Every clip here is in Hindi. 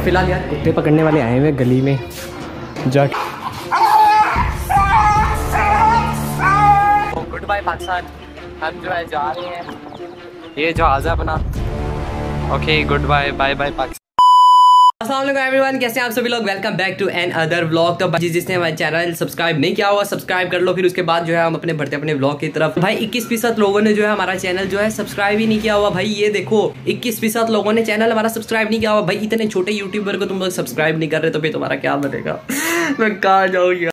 फिलहाल यार कुत्ते पकड़ने वाले आए हुए गली में जा। गुड बाय पाकिस्तान, हम जो है जा रहे हैं, ये जहाज़ है अपना। Okay good bye, bye bye Pakistan. अस्सलाम वालेकुम एवरीवन, कैसे हैं आप सभी लोग। Welcome back to another vlog. तो भाई जिसने हमारे चैनल सब्सक्राइब नहीं किया हुआ सब्सक्राइब कर लो, फिर उसके बाद जो है हम अपने बढ़ते अपने व्लॉग की तरफ। भाई 21% लोगों ने जो है हमारा चैनल जो है सब्सक्राइब ही नहीं किया हुआ। भाई ये देखो 21% लोगों ने चैनल हमारा सब्सक्राइब नहीं किया हुआ। भाई इतने छोटे यूट्यूबर को तुम लोग सब्सक्राइब नहीं कर रहे तो फिर तुम्हारा क्या बनेगा। मैं कहाँ जाऊँगी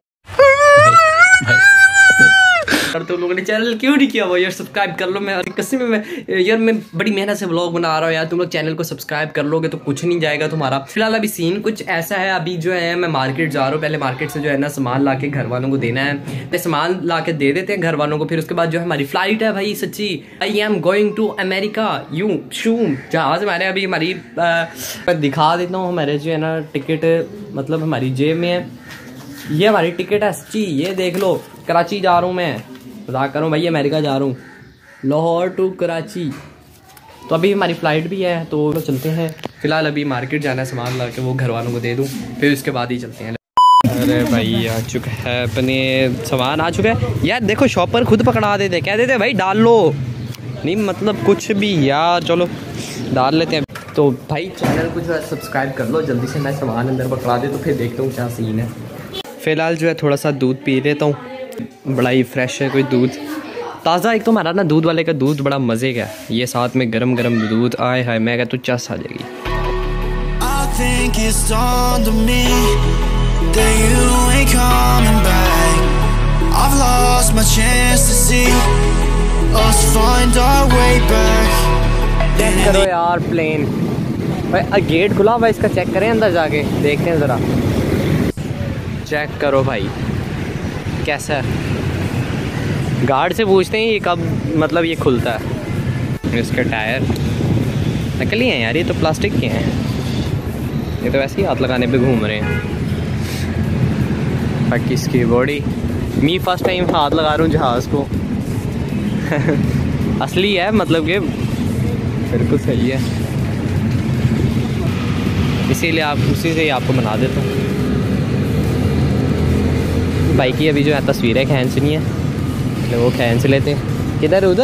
यार, तुम लोगों ने चैनल क्यों नहीं किया हुआ यार। सब्सक्राइब कर लो। मैं कसम में यार मैं बड़ी मेहनत से व्लॉग बना रहा हूँ यार। तुम लोग चैनल को सब्सक्राइब कर लोगे तो कुछ नहीं जाएगा तुम्हारा। फिलहाल अभी सीन कुछ ऐसा है, अभी जो है मैं मार्केट जा रहा हूँ। पहले मार्केट से जो है ना सामान ला के घर वालों को देना है। पहले सामान ला के दे देते हैं घर वालों को, फिर उसके बाद जो है हमारी फ्लाइट है। भाई सच्ची I am going to America यूं शूम जहाज हमारे अभी हमारी दिखा देता हूँ। हमारे जो है ना टिकट मतलब हमारी जेब में है, ये हमारी टिकट है सच्ची। ये देख लो, कराची जा रहा हूँ मैं, मजाक करूँ भाई, अमेरिका जा रहा हूँ, लाहौर टू कराची। तो अभी हमारी फ़्लाइट भी है तो चलते हैं। फिलहाल अभी मार्केट जाना है, सामान ला के वो घर वालों को दे दूँ, फिर उसके बाद ही चलते हैं। अरे भाई आ चुका है, अपने सामान आ चुका है यार। देखो शॉपर खुद पकड़ा देते, कह देते भाई डाल लो, नहीं मतलब कुछ भी यार। चलो डाल लेते हैं। तो भाई चैनल को जो है सब्सक्राइब कर लो जल्दी से। मैं सामान अंदर पकड़ा दे तो फिर देखता हूँ क्या सीन है। फ़िलहाल जो है थोड़ा सा दूध पी लेता हूँ, बड़ा ही फ्रेश है कोई दूध ताज़ा। एक तो हमारा ना दूध वाले का दूध बड़ा मज़े का है, ये साथ में गरम गरम दूध आए हाय, मैं कहता तो चस आ जाएगी। करो यार प्लेन भाई, गेट खुला हुआ इसका, चेक करें अंदर जाके देखते हैं ज़रा। चेक करो भाई कैसा है। गार्ड से पूछते हैं ये कब मतलब ये खुलता है। इसके टायर नकली हैं यार, ये तो प्लास्टिक के हैं, ये तो वैसे ही हाथ लगाने पे घूम रहे हैं। बाकी इसकी बॉडी मी फर्स्ट टाइम हाथ लगा रहा हूँ जहाज़ को। असली है मतलब कि बिल्कुल सही है, इसीलिए आप उसी से ही आपको बना देता हूँ। बाइक की अभी जो है तस्वीरें खींचनी है, तो वो खींच लेते हैं। किधर उधर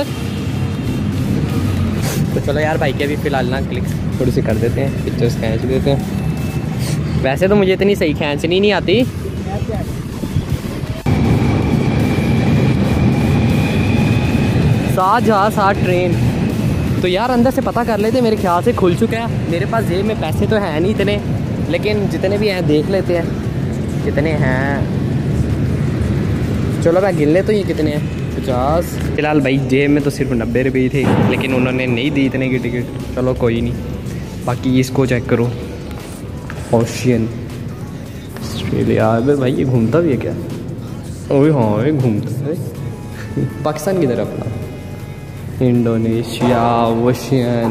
तो चलो यार बाइक अभी फ़िलहाल ना क्लिक थोड़ी सी कर देते हैं, पिक्चर्स खींच देते हैं। वैसे तो मुझे इतनी सही खींचनी नहीं आती। साथ ट्रेन तो यार अंदर से पता कर लेते, मेरे ख्याल से खुल चुका है। मेरे पास जेब में पैसे तो हैं नहीं इतने, लेकिन जितने भी हैं देख लेते हैं कितने हैं। चलो मैं गिन लेता हूँ ये कितने हैं। 50। फिलहाल भाई जेब में तो सिर्फ 90 रुपये ही थे, लेकिन उन्होंने नहीं दी इतने की टिकट। चलो कोई नहीं। बाकी इसको चेक करो, ओशियन ऑस्ट्रेलिया। अबे भाई ये घूमता भी है क्या? ओए हाँ ये घूमता है। पाकिस्तान किधर है अपना? Indonesia, ocean.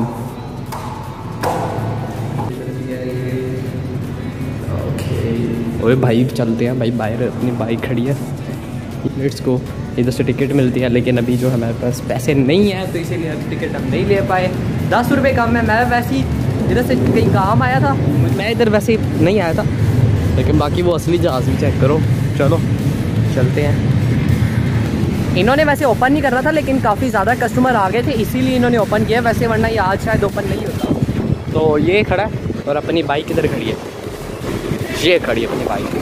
ओके ओए भाई चलते हैं भाई, बाहर अपनी बाइक खड़ी है, लेट्स गो। इधर से टिकट मिलती है, लेकिन अभी जो हमारे पास पैसे नहीं है तो इसीलिए अभी टिकट हम नहीं ले पाए। 10 रुपये कम है। मैं वैसे ही इधर से कहीं काम आया था, मैं इधर वैसे ही नहीं आया था, लेकिन बाकी वो असली जहाज़ भी चेक करो। चलो चलते हैं। इन्होंने वैसे ओपन नहीं करना था, लेकिन काफ़ी ज़्यादा कस्टमर आ गए थे इसीलिए इन्होंने ओपन किया, वैसे वरना ये आज शायद ओपन नहीं होता। तो ये खड़ा है और अपनी बाइक इधर खड़ी है, ये खड़ी है अपनी बाइक।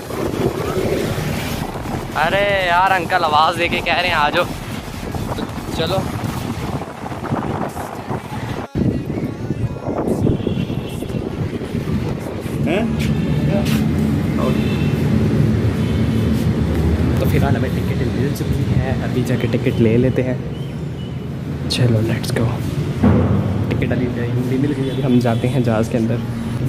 अरे यार अंकल आवाज़ देके कह रहे हैं आ जाओ, तो चलो। तो फिलहाल हमें टिकट मिल चुकी है, अभी जाके टिकट ले लेते हैं। चलो लेट्स गो। टिकट अभी हिंदी मिल गई, अभी हम जाते हैं जहाज़ के अंदर।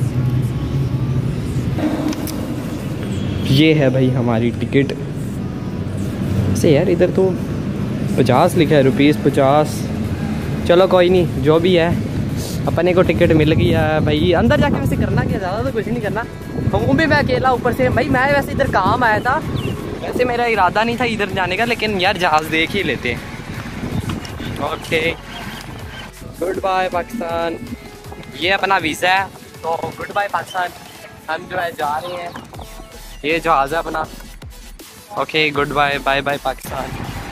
ये है भाई हमारी टिकट। से यार इधर तो 50 लिखा है, ₹50। चलो कोई नहीं, जो भी है अपने को टिकट मिल गई है भाई। अंदर जाके वैसे करना क्या, ज़्यादा तो कुछ नहीं करना। हूँ भी मैं अकेला ऊपर से भाई। मैं वैसे इधर काम आया था, वैसे मेरा इरादा नहीं था इधर जाने का, लेकिन यार जहाज़ देख ही लेते हैं। Okay good bye Pakistan. ये अपना वीज़ा है तो गुड बाय पाकिस्तान, हम जो है जा रहे हैं, ये जहाज़ है अपना। Okay good bye, bye bye Pakistan.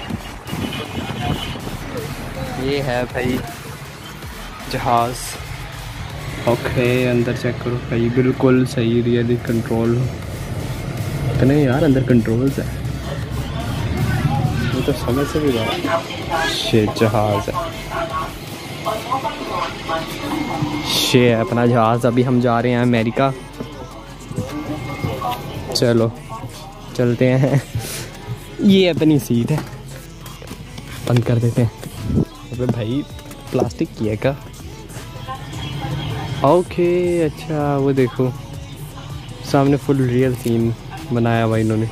ये है भाई जहाज़। ओके अंदर चेक करो भाई, बिल्कुल सही रियली कंट्रोल नहीं यार, अंदर कंट्रोल्स है, ये तो समझ से भी रहा। शेर जहाज़ है, शेर अपना जहाज़। अभी हम जा रहे हैं अमेरिका, चलो चलते हैं। ये अपनी सीट है, बंद कर देते हैं। अबे भाई प्लास्टिक की है क्या? ओके अच्छा, वो देखो सामने फुल रियल सीन बनाया हुआ इन्होंने।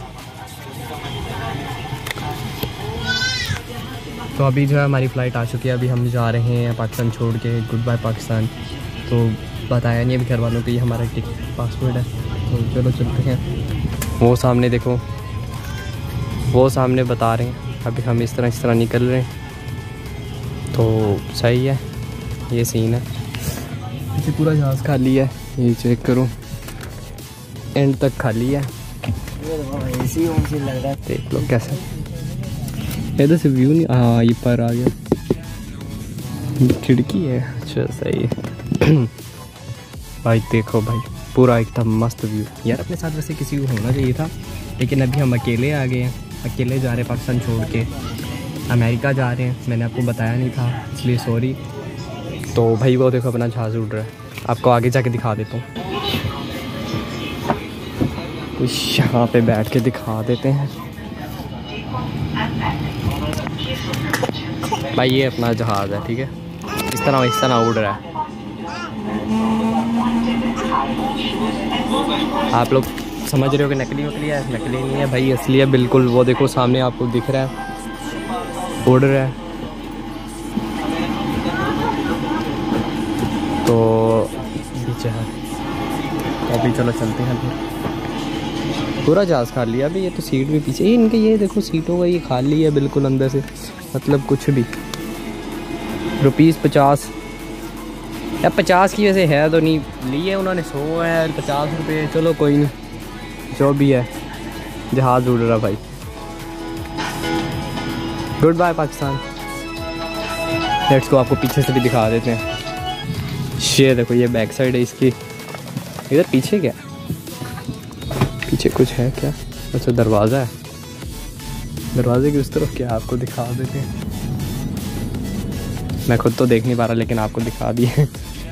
तो अभी जो है हमारी फ़्लाइट आ चुकी है, अभी हम जा रहे हैं पाकिस्तान छोड़ के। Good bye Pakistan. तो बताया नहीं अभी घर वालों को ये हमारा टिकट पासपोर्ट है, तो चलो चलते हैं। वो सामने देखो, वो सामने बता रहे हैं अभी हम इस तरह निकल रहे हैं, तो सही है। ये सीन है, पीछे पूरा जहाज़ खाली है, ये चेक करो एंड तक खाली है। लग रहा है, देख लो कैसे इधर से व्यू नहीं। हाँ ये पर आ गया, खिड़की है। अच्छा सही है। भाई देखो भाई पूरा एकदम मस्त व्यू। यार अपने साथ वैसे किसी को होना चाहिए था, लेकिन अभी हम अकेले आ गए हैं, अकेले जा रहे हैं पाकिस्तान छोड़ के, अमेरिका जा रहे हैं। मैंने आपको बताया नहीं था इसलिए सॉरी। तो भाई वो देखो अपना जहाज़ उड़ रहा है, आपको आगे जाके दिखा देता हूँ, कुछ यहाँ पे बैठ के दिखा देते हैं। भाई ये अपना जहाज़ है, ठीक है, इस तरह उड़ रहा है। आप लोग समझ रहे हो कि नकली है, नकली नहीं है भाई, असली है बिल्कुल। वो देखो सामने आपको दिख रहा है, उड़ रहा है। तो पीछे है, तो अभी चलो चलते हैं। फिर पूरा जहाज़ खाली है अभी, ये तो सीट भी पीछे ही इनके, ये देखो सीटों का ये खाली है बिल्कुल अंदर से, मतलब कुछ भी। ₹50 या 50 की वैसे है तो नहीं ली है उन्होंने, 100 है 50 रुपये, चलो कोई नहीं, जो भी है। जहाज़ उड़ रहा भाई। Good bye Pakistan. लेट्स को आपको पीछे से भी दिखा देते हैं। ये देखो ये बैक साइड है इसकी। इधर पीछे क्या, पीछे कुछ है क्या? अच्छा दरवाज़ा है, दरवाजे की उस तरफ क्या आपको दिखा देते हैं। मैं खुद तो देख नहीं पा रहा लेकिन आपको दिखा दिए।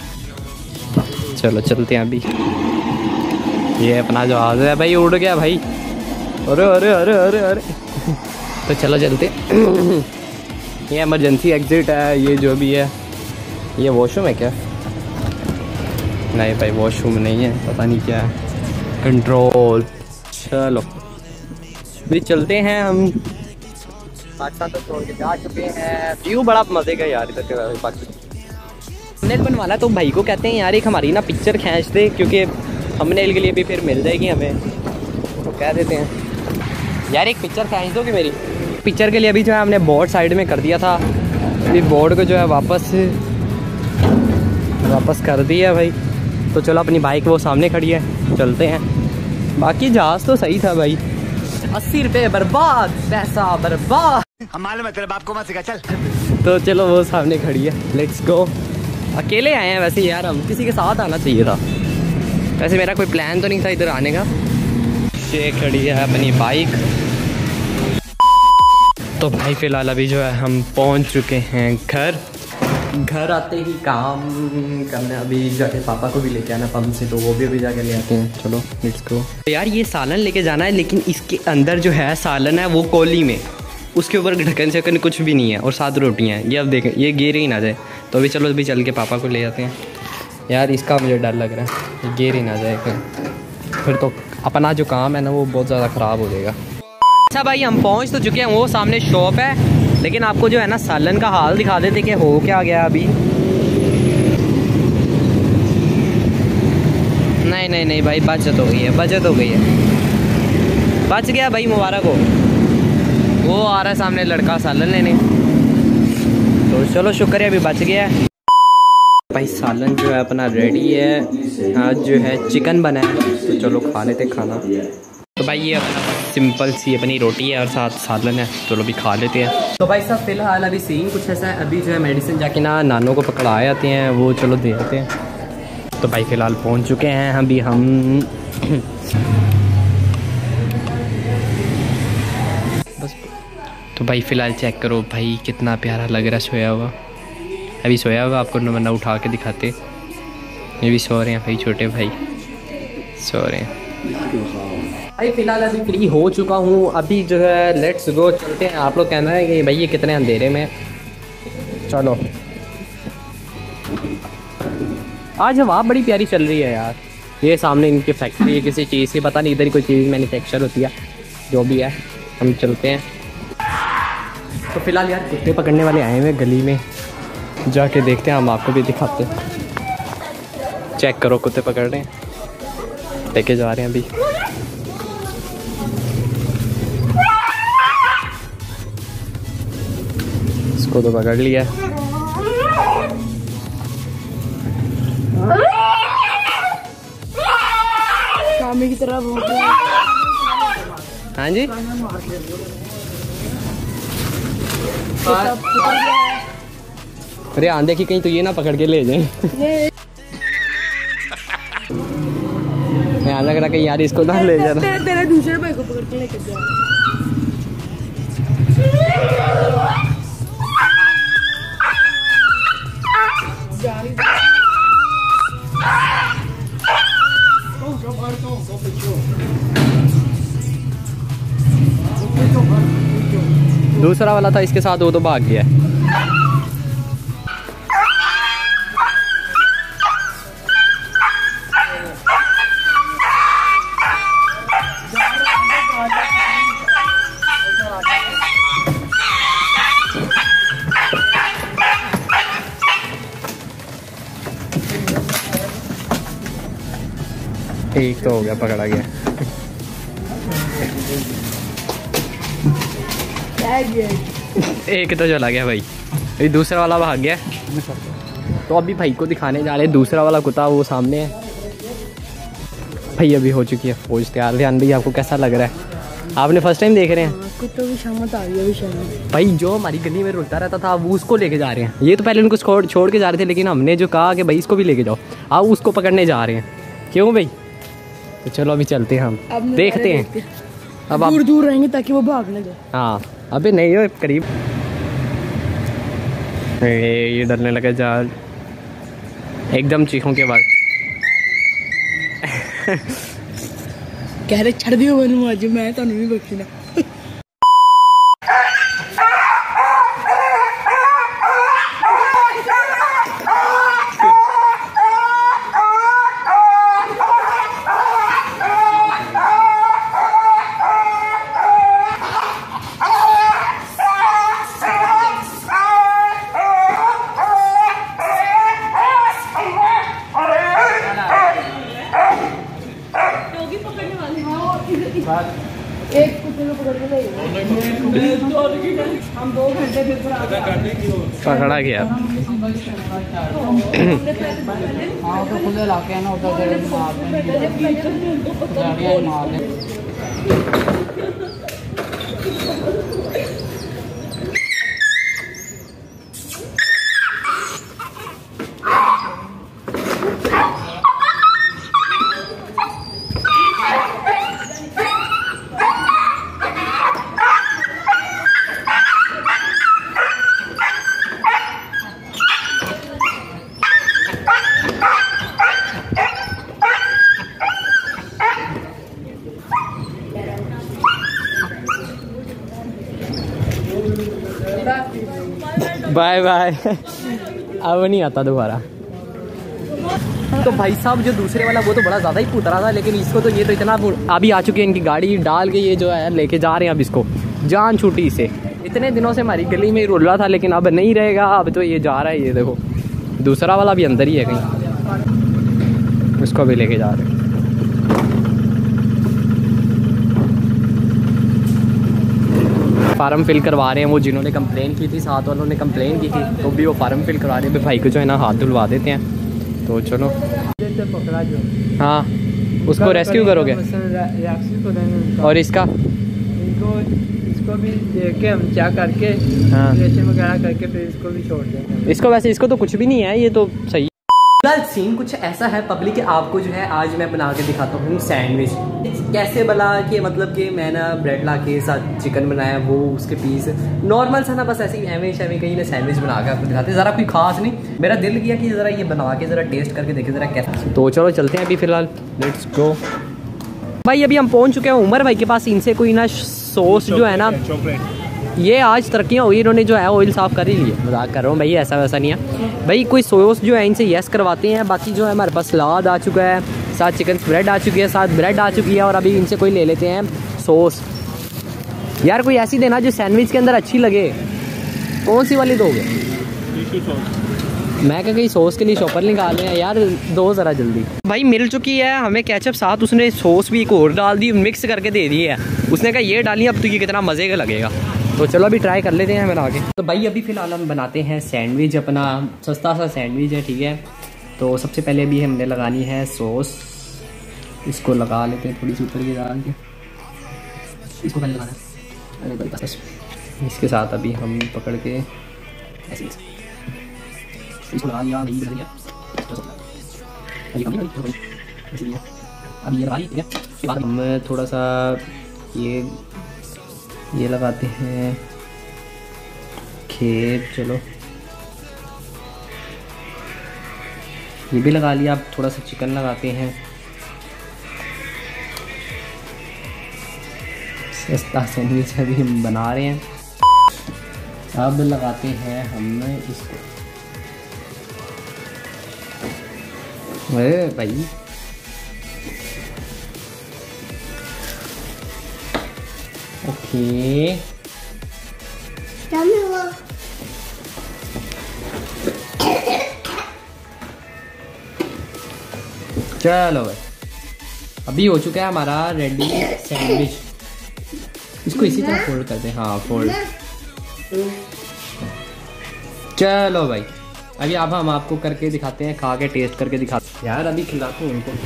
चलो चलते हैं अभी। ये अपना जहाज़ है भाई, उड़ गया भाई। अरे अरे अरे अरे अरे। तो चलो चलते। ये इमरजेंसी एग्ज़िट है, ये जो भी है। ये वॉशरूम है क्या? नहीं भाई वॉशरूम नहीं है, पता नहीं क्या है। कंट्रोल। चलो भी चलते हैं हम। पाकिस्तान तो छोड़ के जा चुके हैं। व्यू बड़ा मज़े का यार इधर के पाकिस्तान। थंबनेल बनवाना तो भाई को कहते हैं यार एक हमारी ना पिक्चर खींच दे, क्योंकि थंबनेल के लिए भी फिर मिल जाएगी हमें, तो कह देते हैं यार एक पिक्चर खींच दो कि मेरी पिक्चर के लिए। अभी जो है हमने बोर्ड साइड में कर दिया था, अभी बोर्ड को जो है वापस कर दिया भाई। तो चलो अपनी बाइक वो सामने खड़ी है, चलते हैं। बाकी जहाज़ तो सही था भाई। 80 रुपये बर्बाद, पैसा बर्बाद। हमारे मतलब आपको मत सिखा, चल। तो चलो वो सामने खड़ी है, लेट्स गो। अकेले आए हैं वैसे यार, हम किसी के साथ आना चाहिए था। वैसे मेरा कोई प्लान तो नहीं था इधर आने का। ये खड़ी है अपनी बाइक। तो भाई फ़िलहाल अभी जो है हम पहुंच चुके हैं घर आते ही काम करना। अभी जाके पापा को भी लेके आना पंप से, तो वो भी अभी जाके ले आते हैं। चलो लेट्स गो। यार ये सालन लेके जाना है, लेकिन इसके अंदर जो है सालन है वो कोली में, उसके ऊपर ढक्कन शकन कुछ भी नहीं है, और 7 रोटियाँ हैं। ये अब देखें ये गिर ही ना जाए, तो अभी चलो अभी चल के पापा को ले आते हैं। यार इसका मुझे डर लग रहा है, ये गिर ही ना जाए फिर तो अपना जो काम है ना वो बहुत ज़्यादा ख़राब हो जाएगा। अच्छा भाई हम पहुंच तो चुके हैं, वो सामने शॉप है, लेकिन आपको जो है ना सालन का हाल दिखा देते कि हो क्या गया अभी। नहीं भाई बचत हो गई है, बच गया भाई, मुबारक हो। वो आ रहा है सामने लड़का सालन लेने, तो चलो शुक्र है अभी बच गया है। भाई सालन जो है अपना रेडी है। आज जो है चिकन बना है, तो चलो खा लेते खाना। तो भाई ये अपना सिंपल सी अपनी रोटी है और साथ सालन है, चलो भी खा लेते हैं। तो भाई साहब फिलहाल अभी सीन कुछ ऐसा है, अभी जो है मेडिसिन जाके ना नानों को पकड़ा आते हैं, वो चलो देखते हैं। तो भाई फ़िलहाल पहुंच चुके हैं अभी हम बस। तो भाई फ़िलहाल चेक करो भाई कितना प्यारा लग रहा है सोया हुआ। अभी सोया हुआ आपको वरना उठा के दिखाते। ये भी सो रहे हैं भाई, छोटे भाई सो रहे हैं भाई। फ़िलहाल अभी फ्री हो चुका हूँ, अभी जो है लेट्स गो चलते हैं। आप लोग कहना है कि भाई ये कितने अंधेरे में, चलो। आज हवा बड़ी प्यारी चल रही है यार। ये सामने इनकी फैक्ट्री है किसी चीज़ की, पता नहीं इधर ही कोई चीज़ मैन्युफैक्चर होती है, जो भी है। हम चलते हैं। तो फिलहाल यार कुत्ते पकड़ने वाले आए हुए गली में, जाके देखते हैं, हम आपको भी दिखाते हैं। चेक करो कुत्ते पकड़ रहे हैं, लेके जा रहे हैं अभी। इसको तो पकड़ लिया। शामी की तरह हाँ जी अरे हाँ देखी कहीं तो ये ना पकड़ के ले जाए। मैं लग रहा कि यार इसको ना ले जाना। तेरे दूसरे भाई को पकड़ के लेके जा। दूसरा वाला था इसके साथ, वो तो भाग गया। ठीक तो हो गया, पकड़ा गया। एक तो चला गया भाई, अभी दूसरा वाला भाग गया। तो अभी भाई को दिखाने जा रहे हैं दूसरा वाला कुत्ता, वो सामने है भाई। अभी हो चुकी है फौज तैयार। ध्यान भाई आपको कैसा लग रहा है? आपने फर्स्ट टाइम देख रहे हैं? कुत्तों की शामत आ गई अभी। भाई जो हमारी गली में रुकता रहता था वो उसको लेके जा रहे हैं। ये तो पहले उनको छोड़ के जा रहे थे, लेकिन हमने जो कहा कि भाई इसको भी लेके जाओ, आप उसको पकड़ने जा रहे हैं। क्यों भाई? तो चलो अभी चलते हैं, हम देखते हैं। अब आप दूर रहेंगे ताकि वो भाग न जाए। हाँ अबे नहीं हो करीब। ये डरने लगा जाल एकदम चीखों के बाद। कह रहे छड़ दियो बनू आज मैं तो नहीं बख्शना। एक कुत्ते को पकड़ के ले हम 2 घंटे फिर पकड़ा गया। हाँ तो खुले इलाके हैं ना, उधर मार दें। Bye bye. अब नहीं आता दोबारा। तो भाई साहब जो दूसरे वाला वो तो बड़ा ज़्यादा ही पूत रहा था, लेकिन इसको तो ये तो इतना अभी आ चुकी है इनकी गाड़ी डाल के, ये जो है लेके जा रहे हैं अब इसको। जान छूटी इसे, इतने दिनों से हमारी गली में ही रुल रहा था, लेकिन अब नहीं रहेगा। अब तो ये जा रहा है, ये देखो दूसरा वाला भी अंदर ही है कहीं, उसको भी लेके जा रहे हैं। फार्म फिल करवा रहे हैं, वो जिन्होंने कंप्लेन की थी, साथ वालों ने कंप्लेन की थी, तो भी वो फार्म फिल करवा रहे हैं। भाई को जो है ना हाथ धुलवा देते हैं। तो चलो पकड़ा जो, हाँ उसको रेस्क्यू करोगे। और इसका इसको भी देख के हम क्या करके हाँ वगैरह करके फिर इसको भी छोड़ देंगे। इसको वैसे इसको तो कुछ भी नहीं है, ये तो सही। फिलहाल सीन कुछ ऐसा है पब्लिक के, आपको जो है आज मैं बना के दिखाता हूँ सैंडविच। कैसे बना कि मतलब कि मैं ना ब्रेड ला के साथ चिकन बनाया, वो उसके पीस नॉर्मल सा ना, बस ऐसे ही एवं कहीं ना सैंडविच बना के आपको दिखाते, ज़रा कोई खास नहीं। मेरा दिल किया कि ज़रा ये बना के ज़रा टेस्ट करके देखे ज़रा कैसा। तो चलो चलते हैं अभी फिलहाल, लेट्स गो। भाई अभी हम पहुँच चुके हैं उमर भाई के पास। इनसे कोई ना सॉस जो है ना, ये आज तरक्कियाँ हुई, इन्होंने जो है ऑयल साफ़ कर ही लिया। मजाक कर रहा हूँ भाई, ऐसा वैसा नहीं है भाई। कोई सॉस जो है इनसे यस करवाते हैं। बाकी जो है हमारे पास सलाद आ चुका है, साथ चिकन स्प्रेड आ चुकी है, साथ ब्रेड आ चुकी है, और अभी इनसे कोई ले लेते हैं सॉस। यार कोई ऐसी देना जो सैंडविच के अंदर अच्छी लगे। कौन सी वाली दोगे? मैं क्या कहीं सॉस के लिए शॉपर निकाल रहे हैं यार, दो ज़रा जल्दी। भाई मिल चुकी है हमें केचप, साथ उसने सॉस भी एक और डाल दी, मिक्स करके दे दी है। उसने कहा ये डाली, अब तो ये कितना मज़े का लगेगा। तो चलो अभी ट्राई कर लेते हैं बना के। तो भाई अभी फ़िलहाल हम बनाते हैं सैंडविच, अपना सस्ता सा सैंडविच है, ठीक है। तो सबसे पहले अभी हमने लगानी है सॉस, इसको लगा लेते हैं थोड़ी सी ऊपर की डाल के, इसको पहले लगाना है। अरे बस इसके साथ अभी हम पकड़ के ऐसे इसको लगा लिया, नहीं लगा लिया, अब ये लगा लिया। इसके बाद हम थोड़ा सा ये लगाते हैं खेत, चलो ये भी लगा लिया। अब थोड़ा सा चिकन लगाते हैं, सस्ता सैंडविच अभी हम बना रहे हैं। अब लगाते हैं हम इसको, अरे भाई ओके चलो भाई अभी हो चुका है हमारा रेडी सैंडविच। इसको इसी तरह फोल्ड करते हैं, हाँ फोल्ड। चलो भाई अभी अब हम आपको करके दिखाते हैं, खा के टेस्ट करके दिखाते हैं। यार अभी खिलाता हूँ उनको।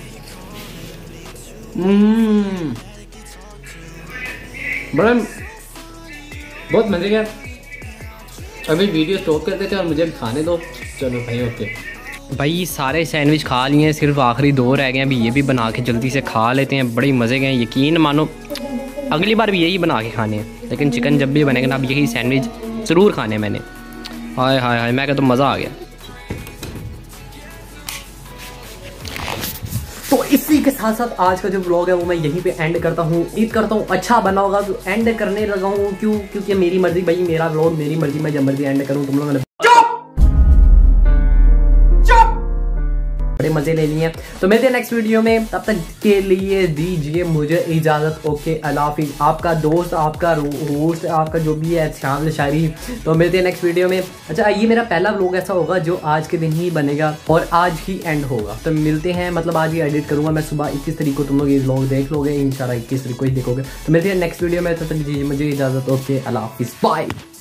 बड़ा बहुत मजे का। अभी वीडियो स्टॉप कर देते हैं और मुझे भी खाने दो। चलो भाई ओके। भाई सारे सैंडविच खा लिए हैं, सिर्फ आखिरी दो रह गए हैं। अभी ये भी बना के जल्दी से खा लेते हैं, बड़े मज़े के हैं। यकीन मानो अगली बार भी यही बना के खाने हैं, लेकिन चिकन जब भी बनेगा ना अब यही सैंडविच ज़रूर खाने मैंने। हाय हाय हाय, मैं कहता तो मज़ा आ गया। तो इसी के साथ साथ आज का जो व्लॉग है वो मैं यहीं पे एंड करता हूँ। उम्मीद करता हूँ अच्छा बना होगा, तो एंड करने लगा हूँ क्योंकि मेरी मर्जी भाई, मेरा व्लॉग मेरी मर्जी, मैं जब मर्जी एंड करूँ। तुम लोगों ने बड़े मजे ले लिए। तो मिलते हैं नेक्स्ट वीडियो में, तब तक के लिए दीजिए मुझे इजाजत। ओके अल्लाह हाफिज़। आपका दोस्त, आपका होस्ट, आपका जो भी है शामिल शायरी। तो मिलते हैं नेक्स्ट वीडियो में। अच्छा ये मेरा पहला व्लॉग ऐसा होगा जो आज के दिन ही बनेगा और आज ही एंड होगा। तो मिलते हैं, मतलब आज ही एडिट करूंगा मैं सुबह 21 तारीख को, तुम लोग ये व्लॉग देख लोगे इंशाल्लाह 21 तारीख को ही देखोगे। तो मिलते हैं नेक्स्ट वीडियो में, तब तक दीजिए मुझे इजाजत। ओके अल्लाह हाफिज़, बाय।